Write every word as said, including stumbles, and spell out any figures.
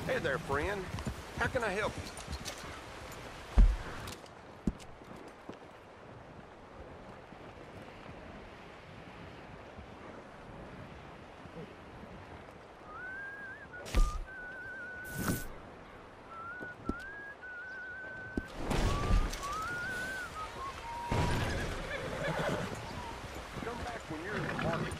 Hey there, friend. How can I help you? Come back when you're in the market.